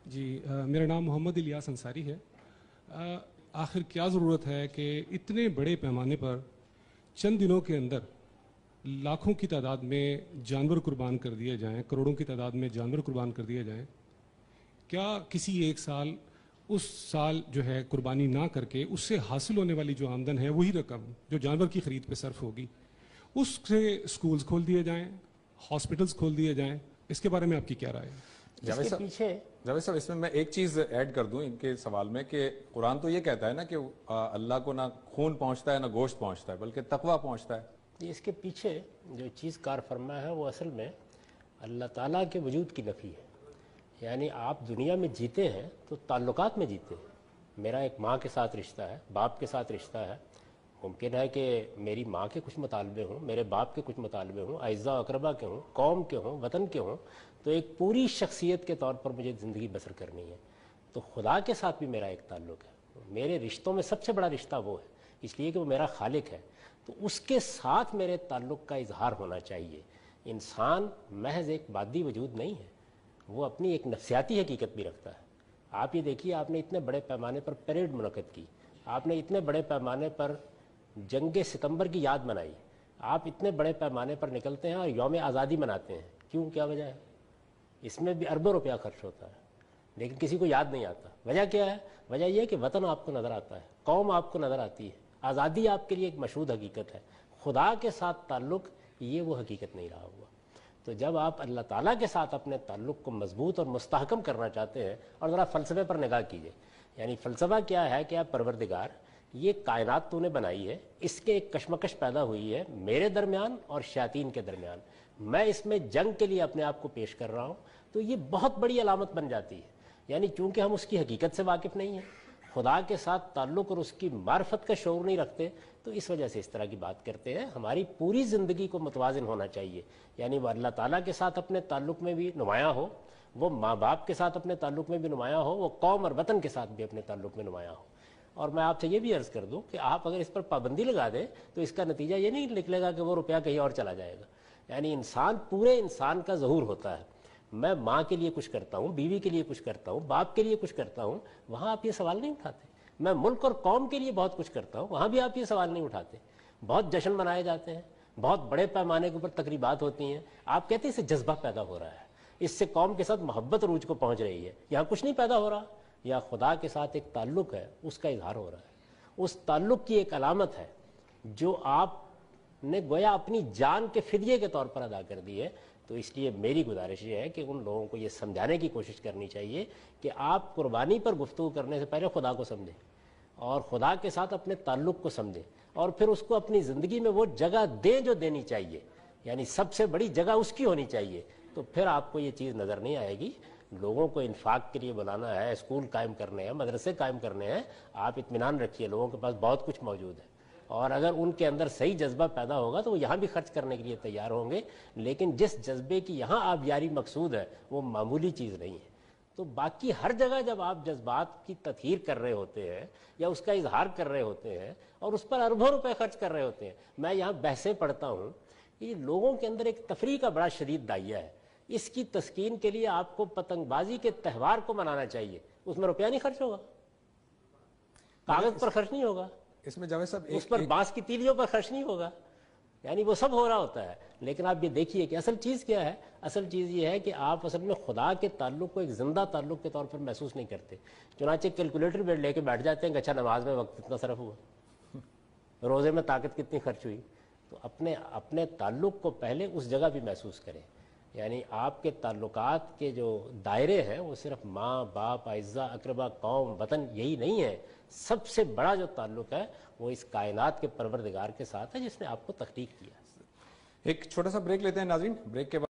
جی میرا نام محمد الیاس انصاری ہے۔ آخر کیا ضرورت ہے کہ اتنے بڑے پیمانے پر چند دنوں کے اندر لاکھوں کی تعداد میں جانور قربان کر دیے جائیں، کروڑوں کی تعداد میں جانور قربان کر دیے جائیں؟ کیا کسی ایک سال اس سال جو ہے قربانی نہ کر کے اس سے حاصل ہونے والی جو آمدن ہے وہی رقم جو جانور کی خرید پہ صرف ہوگی اس سے اسکولز کھول دیے جائیں، ہاسپٹلز کھول دیے جائیں؟ اس کے بارے میں آپ کی کیا رائے ہے؟ جاوید صاحب اس میں ایک چیز ایڈ کر دوں ان کے سوال میں کہ قرآن تو یہ کہتا ہے نا کہ اللہ کو نہ خون پہنچتا ہے نہ گوشت پہنچتا ہے بلکہ تقویٰ پہنچتا ہے۔ اس کے پیچھے جو چیز کار فرما ہے وہ اصل میں اللہ تعالیٰ کے وجود کی نفی ہے۔ یعنی آپ دنیا میں جیتے ہیں تو تعلقات میں جیتے ہیں۔ میرا ایک ماں کے ساتھ رشتہ ہے، باپ کے ساتھ رشتہ ہے، ممکن ہے کہ میری ماں کے کچھ مطالبے ہوں، میرے باپ کے کچھ مطالبے ہوں، اعزاء و اقربا کے ہوں، قوم کے ہوں، وطن کے ہوں، تو ایک پوری شخصیت کے طور پر مجھے زندگی بسر کرنی ہے۔ تو خدا کے ساتھ بھی میرا ایک تعلق ہے، میرے رشتوں میں سب سے بڑا رشتہ وہ ہے، اس لیے کہ وہ میرا خالق ہے، تو اس کے ساتھ میرے تعلق کا اظہار ہونا چاہیے۔ انسان محض ایک مادی وجود نہیں ہے، وہ اپنی ایک نفسیاتی حقیقت بھی رکھتا ہے۔ آپ یہ دیکھیے، آپ نے اتنے بڑے پیمانے پر پریڈ منعقد کی، آپ نے اتنے بڑے پیمانے پر جنگ ستمبر کی یاد منائی، آپ اتنے بڑے پیمانے پر نکلتے ہیں اور یوم آزادی مناتے ہیں، کیوں؟ کیا وجہ ہے؟ اس میں بھی اربوں روپیہ خرچ ہوتا ہے لیکن کسی کو یاد نہیں آتا۔ وجہ کیا ہے؟ وجہ یہ ہے کہ وطن آپ کو نظر آتا ہے، قوم آپ کو نظر آتی ہے، آزادی آپ کے لیے ایک مشہود حقیقت ہے، خدا کے ساتھ تعلق یہ وہ حقیقت نہیں رہا ہوا۔ تو جب آپ اللہ تعالیٰ کے ساتھ اپنے تعلق کو مضبوط اور مستحکم کرنا چاہتے ہیں، اور ذرا فلسفے پر نگاہ کیجئے، یعنی فلسفہ کیا ہے کہ آپ پروردگار یہ کائنات تو نے بنائی ہے، اس کے ایک کشمکش پیدا ہوئی ہے میرے درمیان اور شیاطین کے درمیان، میں اس میں جنگ کے لیے اپنے آپ کو پیش کر رہا ہوں، تو یہ بہت بڑی علامت بن جاتی ہے۔ یعنی چونکہ ہم اس کی حقیقت سے واقف نہیں ہیں، خدا کے ساتھ تعلق اور اس کی معرفت کا شعور نہیں رکھتے، تو اس وجہ سے اس طرح کی بات کرتے ہیں۔ ہماری پوری زندگی کو متوازن ہونا چاہیے، یعنی وہ اللہ تعالیٰ کے ساتھ اپنے تعلق میں بھی نمایاں ہو، وہ ماں باپ کے ساتھ اپنے تعلق میں بھی نمایاں ہو، وہ قوم اور وطن کے ساتھ بھی اپنے تعلق میں نمایاں ہو۔ اور میں آپ سے یہ بھی عرض کر دوں کہ آپ اگر اس پر پابندی لگا دیں تو اس کا نتیجہ یہ نہیں نکلے گا کہ وہ روپیہ کہیں اور چلا جائے گا۔ یعنی انسان پورے انسان کا ظہور ہوتا ہے، میں ماں کے لیے کچھ کرتا ہوں، بیوی کے لیے کچھ کرتا ہوں، باپ کے لیے کچھ کرتا ہوں، وہاں آپ یہ سوال نہیں اٹھاتے۔ میں ملک اور قوم کے لیے بہت کچھ کرتا ہوں، وہاں بھی آپ یہ سوال نہیں اٹھاتے۔ بہت جشن منائے جاتے ہیں، بہت بڑے پیمانے کے اوپر تقریبات ہوتی ہیں، آپ کہتے ہیں اس سے جذبہ پیدا ہو رہا ہے، اس سے قوم کے ساتھ محبت عروج کو پہنچ رہی ہے۔ یہاں کچھ نہیں پیدا ہو رہا، یا خدا کے ساتھ ایک تعلق ہے، اس کا اظہار ہو رہا ہے، اس تعلق کی ایک علامت ہے جو آپ نے گویا اپنی جان کے فدیے کے طور پر ادا کر دی ہے۔ تو اس لیے میری گزارش یہ ہے کہ ان لوگوں کو یہ سمجھانے کی کوشش کرنی چاہیے کہ آپ قربانی پر گفتگو کرنے سے پہلے خدا کو سمجھیں اور خدا کے ساتھ اپنے تعلق کو سمجھیں، اور پھر اس کو اپنی زندگی میں وہ جگہ دیں جو دینی چاہیے، یعنی سب سے بڑی جگہ اس کی ہونی چاہیے۔ تو پھر آپ کو یہ چیز نظر نہیں آئے گی۔ لوگوں کو انفاق کے لیے بلانا ہے، اسکول قائم کرنے ہیں، مدرسے قائم کرنے ہیں، آپ اطمینان رکھیے لوگوں کے پاس بہت کچھ موجود ہے، اور اگر ان کے اندر صحیح جذبہ پیدا ہوگا تو وہ یہاں بھی خرچ کرنے کے لیے تیار ہوں گے، لیکن جس جذبے کی یہاں آبیاری مقصود ہے وہ معمولی چیز نہیں ہے۔ تو باقی ہر جگہ جب آپ جذبات کی تطہیر کر رہے ہوتے ہیں یا اس کا اظہار کر رہے ہوتے ہیں اور اس پر اربوں روپے خرچ کر رہے ہوتے ہیں، میں یہاں بحثیں پڑھتا ہوں، یہ لوگوں کے اندر ایک تفریح کا بڑا شدید داعیہ ہے۔ اس کی تسکین کے لیے آپ کو پتنگ بازی کے تہوار کو منانا چاہیے، اس میں روپیہ نہیں خرچ ہوگا، کاغذ پر خرچ نہیں ہوگا، اس میں جاوید صاحب اس پر بانس کی تیلیوں پر خرچ نہیں ہوگا، یعنی وہ سب ہو رہا ہوتا ہے۔ لیکن آپ یہ دیکھیے کہ اصل چیز کیا ہے؟ اصل چیز یہ ہے کہ آپ اصل میں خدا کے تعلق کو ایک زندہ تعلق کے طور پر محسوس نہیں کرتے، چنانچہ کیلکولیٹر بیٹھ لے کے بیٹھ جاتے ہیں کہ اچھا نماز میں وقت کتنا صرف ہوا، روزے میں طاقت کتنی خرچ ہوئی۔ تو اپنے تعلق کو پہلے اس جگہ بھی محسوس کریں، یعنی آپ کے تعلقات کے جو دائرے ہیں وہ صرف ماں باپ اعزاء اقربا قوم وطن یہی نہیں ہے، سب سے بڑا جو تعلق ہے وہ اس کائنات کے پروردگار کے ساتھ ہے جس نے آپ کو تخلیق کیا۔ ایک چھوٹا سا بریک لیتے ہیں ناظرین، بریک کے بعد